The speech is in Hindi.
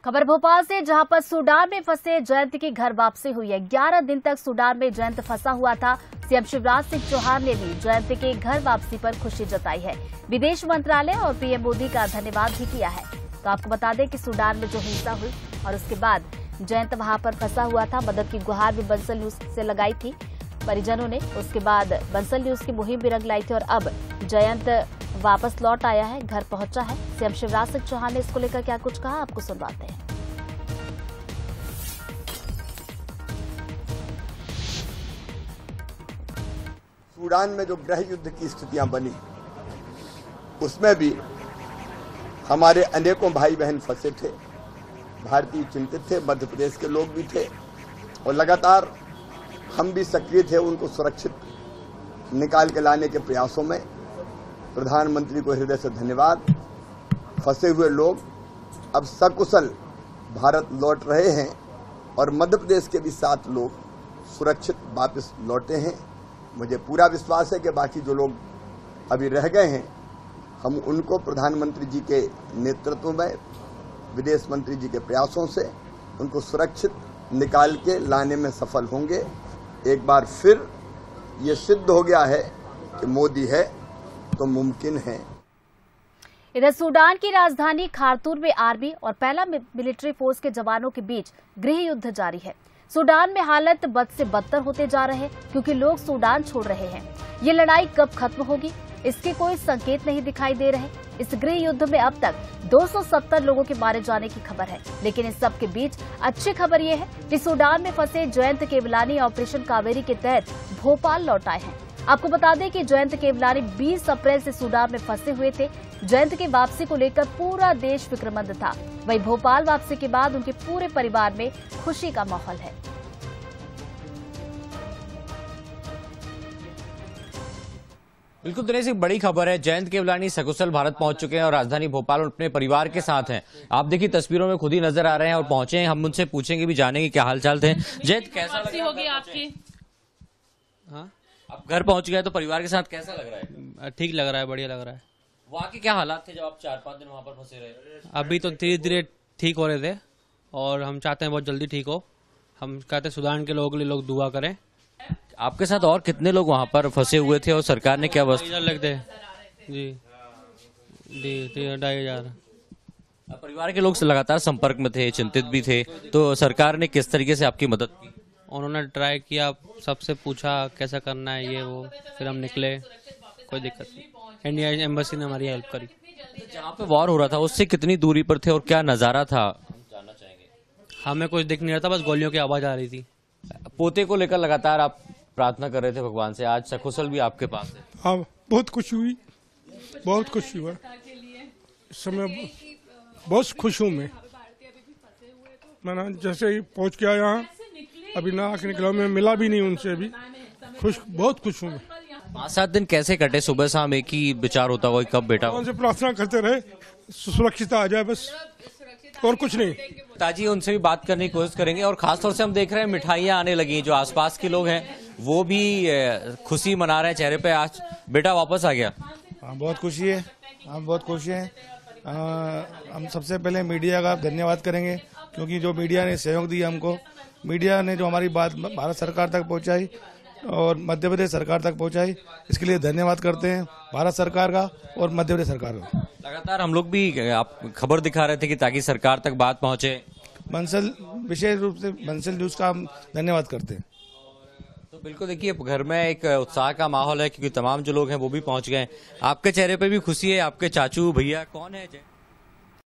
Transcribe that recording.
खबर भोपाल से, जहां पर सूडान में फंसे जयंत की घर वापसी हुई है। 11 दिन तक सूडान में जयंत फंसा हुआ था। सीएम शिवराज सिंह चौहान ने भी जयंत के घर वापसी पर खुशी जताई है। विदेश मंत्रालय और पीएम मोदी का धन्यवाद भी किया है। तो आपको बता दें कि सूडान में जो हिंसा हुई और उसके बाद जयंत वहां पर फंसा हुआ था, मदद की गुहार भी बंसल न्यूज से लगाई थी परिजनों ने। उसके बाद बंसल न्यूज की मुहिम भी रंग लाई थी और अब जयंत वापस लौट आया है, घर पहुंचा है। सीएम शिवराज सिंह चौहान ने इसको लेकर क्या कुछ कहा, आपको सुनवाते हैं। सूडान में जो गृह युद्ध की स्थितियां बनी, उसमें भी हमारे अनेकों भाई बहन फंसे थे। भारतीय चिंतित थे, मध्य प्रदेश के लोग भी थे और लगातार हम भी सक्रिय थे उनको सुरक्षित निकाल के लाने के प्रयासों में। प्रधानमंत्री को हृदय से धन्यवाद। फंसे हुए लोग अब सकुशल भारत लौट रहे हैं और मध्य प्रदेश के भी 7 लोग सुरक्षित वापस लौटे हैं। मुझे पूरा विश्वास है कि बाकी जो लोग अभी रह गए हैं, हम उनको प्रधानमंत्री जी के नेतृत्व में, विदेश मंत्री जी के प्रयासों से उनको सुरक्षित निकाल के लाने में सफल होंगे। एक बार फिर ये सिद्ध हो गया है कि मोदी है तो मुमकिन है। इधर सूडान की राजधानी खार्तूम में आर्मी और पहला मिलिट्री फोर्स के जवानों के बीच गृह युद्ध जारी है। सूडान में हालत बद से बदतर होते जा रहे हैं क्योंकि लोग सूडान छोड़ रहे हैं। ये लड़ाई कब खत्म होगी, इसके कोई संकेत नहीं दिखाई दे रहे। इस गृह युद्ध में अब तक 270 लोगों के मारे जाने की खबर है। लेकिन इस सब के बीच अच्छी खबर यह है कि सूडान में फंसे जयंत केवलानी ऑपरेशन कावेरी के तहत भोपाल लौट आए हैं। आपको बता दें कि जयंत केवलानी 20 अप्रैल से सूडान में फंसे हुए थे। जयंत की वापसी को लेकर पूरा देश फिक्रमंद था। वहीं भोपाल वापसी के बाद उनके पूरे परिवार में खुशी का माहौल है। बिल्कुल दिनेश, एक बड़ी खबर है। जयंत केवलानी सकुशल भारत पहुंच चुके हैं और राजधानी भोपाल अपने परिवार के साथ हैं। आप देखिए तस्वीरों में खुद ही नजर आ रहे हैं और पहुंचे हैं। हम उनसे पूछेंगे भी, जानेंगे क्या हालचाल थे। जयंत, कैसा वापसी होगी आपकी? हाँ, आप घर पहुंच गए तो परिवार के साथ कैसा लग रहा है? ठीक लग रहा है, बढ़िया लग रहा है। वहाँ के क्या हालात थे जब आप 4-5 दिन वहाँ पर फंसे रहे? अभी तो धीरे धीरे ठीक हो रहे थे और हम चाहते हैं बहुत जल्दी ठीक हो। हम कहते हैं सूडान के लोगों के लिए लोग दुआ करें। आपके साथ और कितने लोग वहाँ पर फंसे हुए थे और सरकार ने क्या इधर लगते जी 2,500। परिवार के लोग लगातार संपर्क में थे, चिंतित भी थे, तो सरकार ने किस तरीके से आपकी मदद की? उन्होंने ट्राई किया, सबसे पूछा कैसा करना है ये वो, फिर हम निकले, कोई दिक्कत नहीं। इंडिया एम्बेसी ने हमारी हेल्प करी। जहाँ पे वॉर हो रहा था उससे कितनी दूरी पर थे और क्या नजारा था, जानना चाहेंगे। हमें कुछ दिख नहीं रहा था, बस गोलियों की आवाज आ रही थी। पोते को लेकर लगातार आप प्रार्थना कर रहे थे भगवान से, आज सकुशल भी आपके पास है। हाँ, बहुत खुशी हुई, बहुत खुशी हुआ। इस समय बहुत खुश हूँ मैं जैसे ही पहुँच गया यहाँ, अभी ना आके निकला, मैं मिला भी नहीं उनसे अभी। बहुत खुश हूँ मैं। 5-7 दिन कैसे कटे? सुबह शाम एक ही विचार होता हुआ कब बेटा उनसे प्रार्थना करते रहे सुरक्षित आ जाए, बस और कुछ नहीं। ताजी उनसे भी बात करने की कोशिश करेंगे और खासतौर से हम देख रहे हैं मिठाइयाँ आने लगी। जो आसपास के लोग हैं वो भी खुशी मना रहे हैं चेहरे पे, आज बेटा वापस आ गया। हाँ, बहुत खुशी है, हम बहुत खुश हैं। हम सबसे पहले मीडिया का धन्यवाद करेंगे क्योंकि जो मीडिया ने सहयोग दिया हमको, मीडिया ने जो हमारी बात भारत सरकार तक पहुंचाई और मध्य प्रदेश सरकार तक पहुंचाई, इसके लिए धन्यवाद करते हैं भारत सरकार का और मध्य प्रदेश सरकार का। लगातार हम लोग भी आप खबर दिखा रहे थे कि ताकि सरकार तक बात पहुंचे। बंसल, विशेष रूप से बंसल न्यूज का हम धन्यवाद करते हैं। तो बिल्कुल देखिए, घर में एक उत्साह का माहौल है क्योंकि तमाम जो लोग हैं वो भी पहुंच गए। आपके चेहरे पे भी खुशी है। आपके चाचू भैया कौन है?